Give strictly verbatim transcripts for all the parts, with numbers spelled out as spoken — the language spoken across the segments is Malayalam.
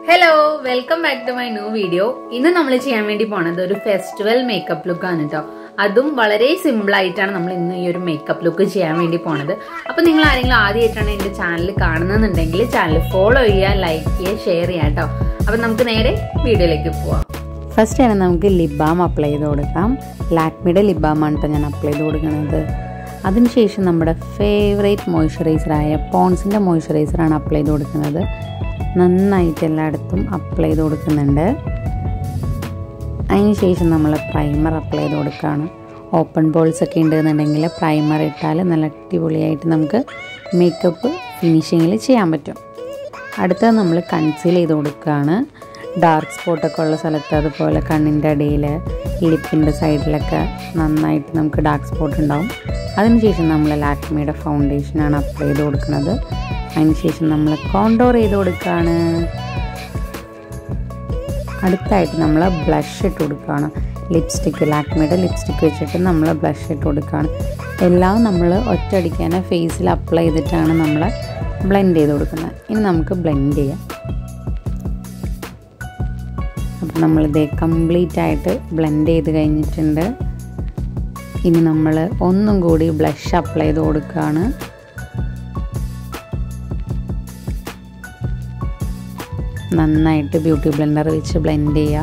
Hello, welcome back to my new video. ഇന്ന് നമ്മൾ ചെയ്യാൻ വേണ്ടി പോണത് ഒരു ഫെസ്റ്റിവൽ മേക്കപ്പ് ലുക്ക് ആണ് ട്ടോ. അതും വളരെ സിമ്പിൾ ആയിട്ടാണ് നമ്മൾ ഇന്ന് ഈ ഒരു മേക്കപ്പ് ലുക്ക് ചെയ്യാൻ വേണ്ടി പോണത്. അപ്പോൾ നിങ്ങൾ ആരെങ്കിലും ആദ്യമായിട്ടാണ് എൻ്റെ ചാനൽ കാണുന്നതെന്നുണ്ടെങ്കിൽ ചാനൽ ഫോളോ ചെയ്യുക, ലൈക്ക് ചെയ്യുക, ഷെയർ ചെയ്യുക ട്ടോ. അപ്പോൾ നമുക്ക് നേരെ വീഡിയോയിലേക്ക് പോവാം. ഫസ്റ്റ് ആണ് നമുക്ക് ലിപ് ബാം അപ്ലൈ ചെയ്ത് കൊടുക്കാം. ലാക്മിയുടെ ലിപ് ബാം ആണ് ട്ടോ ഞാൻ അപ്ലൈ ചെയ്ത് കൊടുക്കുന്നത്. അതിനുശേഷം നമ്മുടെ ഫേവറേറ്റ് മോയ്സ്ചറൈസറായ പോൺസിൻ്റെ മോയ്സ്ചറൈസറാണ് അപ്ലൈ ചെയ്ത് കൊടുക്കുന്നത്. നന്നായിട്ട് എല്ലായിടത്തും അപ്ലൈ ചെയ്ത് കൊടുക്കുന്നുണ്ട്. അതിന് ശേഷം നമ്മൾ പ്രൈമർ അപ്ലൈ ചെയ്ത് കൊടുക്കുകയാണ്. ഓപ്പൺ ബോൾസ് ഒക്കെ ഉണ്ടെന്നുണ്ടെങ്കിൽ പ്രൈമർ ഇട്ടാൽ നല്ല അടിപൊളിയായിട്ട് നമുക്ക് മേക്കപ്പ് ഫിനിഷിങ്ങിൽ ചെയ്യാൻ പറ്റും. അടുത്തത് നമ്മൾ കൺസീൽ ചെയ്ത് കൊടുക്കുകയാണ്. ഡാർക്ക് സ്പോട്ടൊക്കെ ഉള്ള സ്ഥലത്ത്, അതുപോലെ കണ്ണിൻ്റെ അടിയിൽ, ലിപ്പിൻ്റെ സൈഡിലൊക്കെ നന്നായിട്ട് നമുക്ക് ഡാർക്ക് സ്പോട്ട് ഉണ്ടാവും. അതിനുശേഷം നമ്മൾ ലാക്മിയുടെ ഫൗണ്ടേഷനാണ് അപ്ലൈ ചെയ്ത് കൊടുക്കുന്നത്. അതിനുശേഷം നമ്മൾ കോണ്ടോർ ചെയ്ത് കൊടുക്കുകയാണ്. അടുത്തായിട്ട് നമ്മൾ ബ്ലഷ് ഇട്ട് കൊടുക്കുകയാണ്. ലിപ്സ്റ്റിക്ക്, ലാക്മിയുടെ ലിപ്സ്റ്റിക്ക് വെച്ചിട്ട് നമ്മൾ ബ്ലഷ് ഇട്ട് കൊടുക്കുകയാണ്. എല്ലാം നമ്മൾ ഒറ്റയടിക്കാൻ ഫേസിൽ അപ്ലൈ ചെയ്തിട്ടാണ് നമ്മൾ ബ്ലെൻഡ് ചെയ്ത് കൊടുക്കുന്നത്. ഇനി നമുക്ക് ബ്ലെൻഡ് ചെയ്യാം. അപ്പോൾ നമ്മളിത് കംപ്ലീറ്റ് ആയിട്ട് ബ്ലെൻഡ് ചെയ്ത് കഴിഞ്ഞിട്ടുണ്ട്. ഇനി നമ്മൾ ഒന്നും കൂടി ബ്ലഷ് അപ്ലൈ ചെയ്ത് കൊടുക്കുകയാണ്. നന്നായിട്ട് ബ്യൂട്ടി ബ്ലെൻഡർ വെച്ച് ബ്ലെൻഡ് ചെയ്യുക.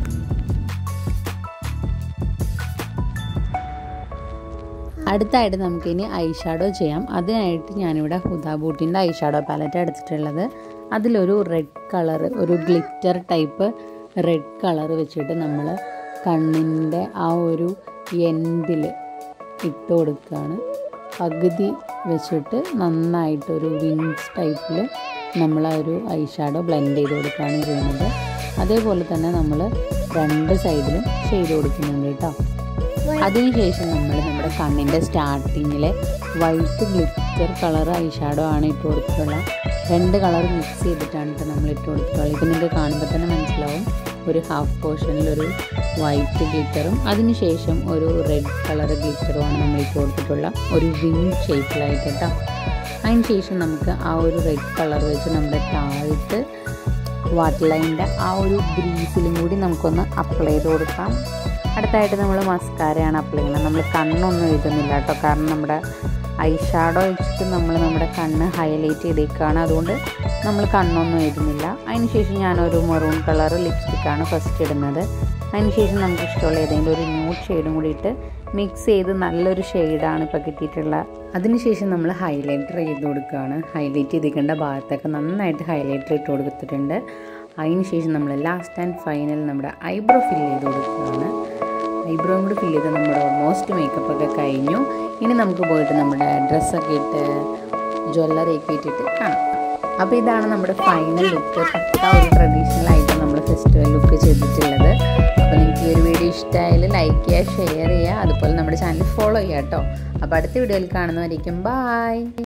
അടുത്തായിട്ട് നമുക്കിനി ഐ ഷാഡോ ചെയ്യാം. അതിനായിട്ട് ഞാനിവിടെ ഹുദ ബൂട്ടിൻ്റെ ഐ ഷാഡോ പാലറ്റ് എടുത്തിട്ടുള്ളത്. അതിലൊരു റെഡ് കളർ, ഒരു ഗ്ലിറ്റർ ടൈപ്പ് റെഡ് കളർ വെച്ചിട്ട് നമ്മൾ കണ്ണിൻ്റെ ആ ഒരു എൻഡിൽ ഇട്ട് കൊടുക്കുകയാണ്. പകുതി വെച്ചിട്ട് നന്നായിട്ടൊരു വിങ്സ് ടൈപ്പിൽ നമ്മൾ ആ ഒരു ഐ ഷാഡോ ബ്ലെൻഡ് ചെയ്ത് കൊടുക്കുകയാണ് ചെയ്യുന്നത്. അതേപോലെ തന്നെ നമ്മൾ രണ്ട് സൈഡിലും ചെയ്ത് കൊടുക്കുന്നുണ്ട് കേട്ടോ. അതിനുശേഷം നമ്മൾ നമ്മുടെ കണ്ണിൻ്റെ സ്റ്റാർട്ടിങ്ങിൽ white glitter colour eye shadow ആണ് ഇട്ട് കൊടുത്തിട്ടുള്ളത്. രണ്ട് കളർ മിക്സ് ചെയ്തിട്ടാണ് കേട്ടോ നമ്മൾ ഇട്ട് കൊടുത്തിട്ടുള്ളത്. ഇത് നിങ്ങൾക്ക് കാണുമ്പോൾ തന്നെ മനസ്സിലാവും. ഒരു ഹാഫ് പോർഷനിൽ ഒരു വൈറ്റ് ഗ്ലിറ്ററും അതിനുശേഷം ഒരു റെഡ് കളർ ഗ്ലിറ്ററുമാണ് നമ്മൾ ഇട്ട് കൊടുത്തിട്ടുള്ള ഒരു വിങ് ഷേപ്പിലായിട്ട് കേട്ടോ. അതിന് ശേഷം നമുക്ക് ആ ഒരു റെഡ് കളർ വെച്ച് നമ്മുടെ താഴത്ത് വാട്ടർ ലൈനിൻ്റെ ആ ഒരു ബ്രീസിലും കൂടി നമുക്കൊന്ന് അപ്ലൈ ചെയ്ത് കൊടുക്കാം. അടുത്തായിട്ട് നമ്മൾ മസ്കാരയാണ് അപ്ലൈ ചെയ്യുന്നത്. നമ്മൾ കണ്ണൊന്നും എഴുതുന്നില്ല കേട്ടോ, കാരണം നമ്മുടെ ഐ ഷാഡോ വെച്ചിട്ട് നമ്മൾ നമ്മുടെ കണ്ണ് ഹൈലൈറ്റ് ചെയ്തേക്കാണ്. അതുകൊണ്ട് നമ്മൾ കണ്ണൊന്നും എഴുതുന്നില്ല. അതിനുശേഷം ഞാനൊരു മെറൂൺ കളർ ലിപ്സ്റ്റിക്കാണ് ഫസ്റ്റ് ഇടുന്നത്. അതിനുശേഷം നമുക്ക് ഇഷ്ടമുള്ള ഏതെങ്കിലും ഒരു ന്യൂഡ് ഷെയ്ഡും കൂടി ഇട്ട് മിക്സ് ചെയ്ത് നല്ലൊരു ഷെയ്ഡാണ് ഇപ്പോൾ കിട്ടിയിട്ടുള്ളത്. അതിനുശേഷം നമ്മൾ ഹൈലൈറ്റർ ചെയ്ത് കൊടുക്കുകയാണ്. ഹൈലൈറ്റ് ചെയ്തിരിക്കേണ്ട ഭാഗത്തൊക്കെ നന്നായിട്ട് ഹൈലൈറ്റർ ഇട്ട് കൊടുത്തിട്ടുണ്ട്. അതിനുശേഷം നമ്മൾ ലാസ്റ്റ് ആൻഡ് ഫൈനൽ നമ്മുടെ ഐബ്രോ ഫില്ല് ചെയ്ത് കൊടുക്കുകയാണ്. ഐബ്രോയും കൂടി ഫില്ല് ചെയ്ത് നമ്മുടെ ഓൾമോസ്റ്റ് മേക്കപ്പ് ഒക്കെ കഴിഞ്ഞു. ഇനി നമുക്ക് പോയിട്ട് നമ്മുടെ ഡ്രസ്സൊക്കെ ഇട്ട് ജ്വല്ലറിയൊക്കെ ഇട്ടിട്ട് കാണാം. അപ്പോൾ ഇതാണ് നമ്മുടെ ഫൈനൽ ലുക്ക്. പക്ക ഒരു ട്രഡീഷണൽ ആയിട്ട് നമ്മൾ ഫെസ്റ്റിവൽ ലുക്ക് ചെയ്തിട്ടുള്ളത്. അപ്പോൾ നിങ്ങൾക്ക് ഈ ഒരു വീഡിയോ ഇഷ്ടമായാലും ലൈക്ക് ചെയ്യുക, ഷെയർ ചെയ്യുക, അതുപോലെ നമ്മുടെ ചാനൽ ഫോളോ ചെയ്യുക കേട്ടോ. അപ്പോൾ അടുത്ത വീഡിയോയിൽ കാണുന്നവരേക്കും ബൈ.